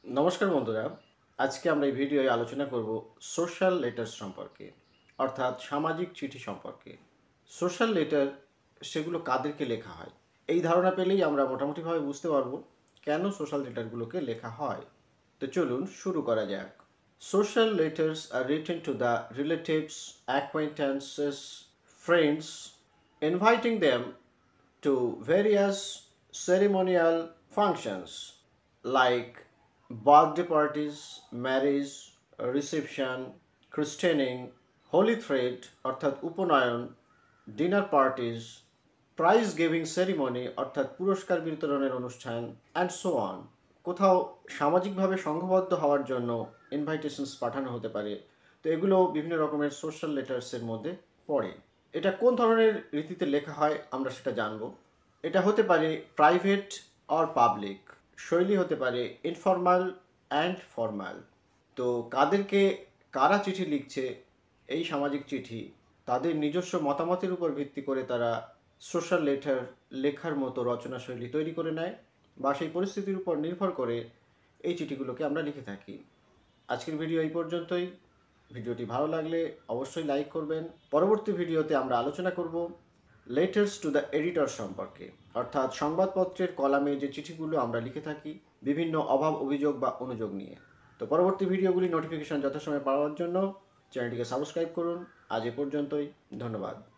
নমস্কার বন্ধুরা, আজকে আমরা এই ভিডিওয়ে আলোচনা করব সোশ্যাল লেটার্স সম্পর্কে, অর্থাৎ সামাজিক চিঠি সম্পর্কে। সোশ্যাল লেটার সেগুলো কাদেরকে লেখা হয়, এই ধারণা পেলেই আমরা মোটামুটিভাবে বুঝতে পারবো কেন সোশ্যাল লেটারগুলোকে লেখা হয়। তো চলুন শুরু করা যাক। সোশ্যাল লেটার্স আর written to the relatives, acquaintances, friends, inviting them to various ceremonial functions like birthday parties, marriage, reception, christening, holy thread অর্থাৎ উপনয়ন, dinner parties, prize giving ceremony অর্থাৎ পুরস্কার বিতরণের অনুষ্ঠান, অ্যান্ড সো অন। কোথাও সামাজিকভাবে সংঘবদ্ধ হওয়ার জন্য ইনভাইটেশনস পাঠানো হতে পারে। তো এগুলো বিভিন্ন রকমের সোশ্যাল লেটার্সের মধ্যে পড়ে। এটা কোন ধরনের রীতিতে লেখা হয় আমরা সেটা জানব। এটা হতে পারে প্রাইভেট অর পাবলিক, শৈলী হতে পারে ইনফর্মাল অ্যান্ড ফর্মাল। তো কাদেরকে কারা চিঠি লিখছে, এই সামাজিক চিঠি তাদের নিজস্ব মতামতের উপর ভিত্তি করে তারা সোশ্যাল লেটার লেখার মতো রচনা শৈলী তৈরি করে নেয়, বা সেই পরিস্থিতির উপর নির্ভর করে এই চিঠিগুলোকে আমরা লিখে থাকি। আজকের ভিডিও এই পর্যন্তই। ভিডিওটি ভালো লাগলে অবশ্যই লাইক করবেন। পরবর্তী ভিডিওতে আমরা আলোচনা করব লেটার্স টু দ্য এডিটর সম্পর্কে, অর্থাৎ সংবাদপত্রের কলামে যে চিঠিগুলো আমরা লিখে থাকি বিভিন্ন অভাব, অভিযোগ বা অনুযোগ নিয়ে। তো পরবর্তী ভিডিওগুলি নোটিফিকেশন যথাসময়ে পাওয়ার জন্য চ্যানেলটিকে সাবস্ক্রাইব করুন। আজ এ পর্যন্তই, ধন্যবাদ।